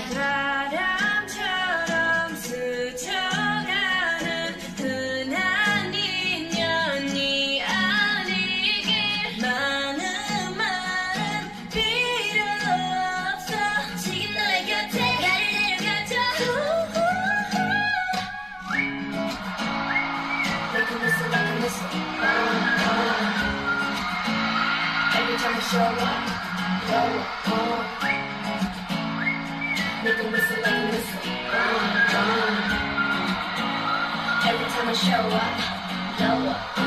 바람처럼 스쳐가는 흔한 인연이 아니길 많은 말은 필요 없어 지금 너의 곁에 나를 내려가줘 Make a whistle like a whistle Every time I show up Make a whistle like a whistle Every time I show up